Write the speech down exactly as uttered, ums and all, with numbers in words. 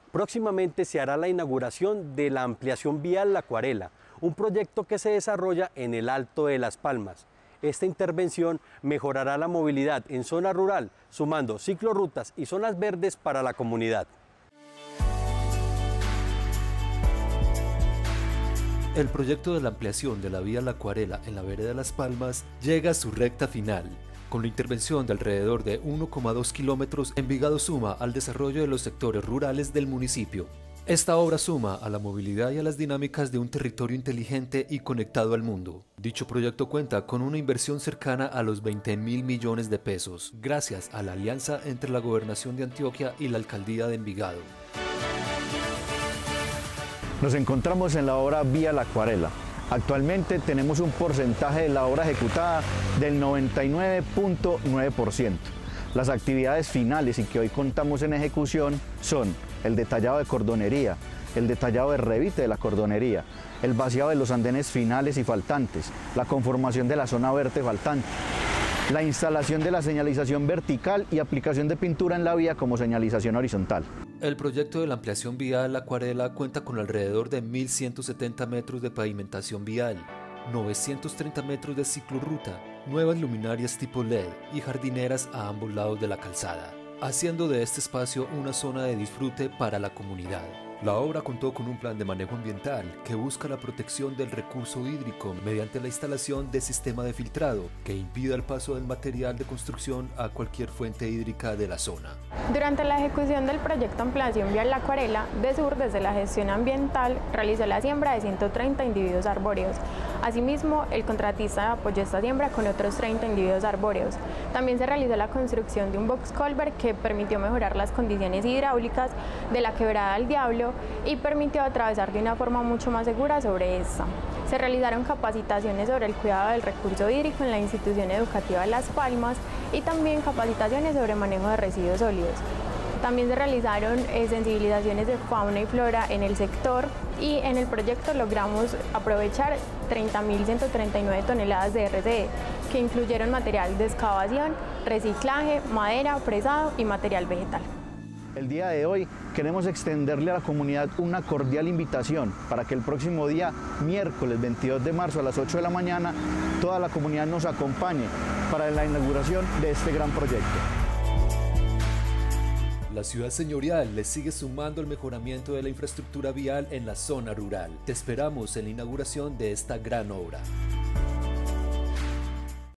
Próximamente se hará la inauguración de la ampliación vial La Acuarela, un proyecto que se desarrolla en el Alto de Las Palmas. Esta intervención mejorará la movilidad en zona rural, sumando ciclorrutas y zonas verdes para la comunidad. El proyecto de la ampliación de la vía La Acuarela en la vereda de Las Palmas llega a su recta final. Con la intervención de alrededor de uno coma dos kilómetros, Envigado suma al desarrollo de los sectores rurales del municipio. Esta obra suma a la movilidad y a las dinámicas de un territorio inteligente y conectado al mundo. Dicho proyecto cuenta con una inversión cercana a los veinte mil millones de pesos, gracias a la alianza entre la Gobernación de Antioquia y la Alcaldía de Envigado. Nos encontramos en la obra Vía La Acuarela. Actualmente tenemos un porcentaje de la obra ejecutada del noventa y nueve punto nueve por ciento. Las actividades finales y que hoy contamos en ejecución son el detallado de cordonería, el detallado de revite de la cordonería, el vaciado de los andenes finales y faltantes, la conformación de la zona verde faltante, la instalación de la señalización vertical y aplicación de pintura en la vía como señalización horizontal. El proyecto de la ampliación vial La Acuarela cuenta con alrededor de mil ciento setenta metros de pavimentación vial, novecientos treinta metros de ciclorruta, nuevas luminarias tipo L E D y jardineras a ambos lados de la calzada, haciendo de este espacio una zona de disfrute para la comunidad. La obra contó con un plan de manejo ambiental que busca la protección del recurso hídrico mediante la instalación de sistema de filtrado que impida el paso del material de construcción a cualquier fuente hídrica de la zona. Durante la ejecución del proyecto Ampliación Vial La Acuarela, DESUR, desde la gestión ambiental, realizó la siembra de ciento treinta individuos arbóreos. Asimismo, el contratista apoyó esta siembra con otros treinta individuos arbóreos. También se realizó la construcción de un box culvert que permitió mejorar las condiciones hidráulicas de la quebrada del Diablo y permitió atravesar de una forma mucho más segura sobre esta. Se realizaron capacitaciones sobre el cuidado del recurso hídrico en la institución educativa de Las Palmas y también capacitaciones sobre manejo de residuos sólidos. También se realizaron eh, sensibilizaciones de fauna y flora en el sector y en el proyecto logramos aprovechar treinta mil ciento treinta y nueve toneladas de R C E, que incluyeron material de excavación, reciclaje, madera, fresado y material vegetal. El día de hoy queremos extenderle a la comunidad una cordial invitación para que el próximo día, miércoles veintidós de marzo a las ocho de la mañana, toda la comunidad nos acompañe para la inauguración de este gran proyecto. La ciudad señorial le sigue sumando el mejoramiento de la infraestructura vial en la zona rural. Te esperamos en la inauguración de esta gran obra.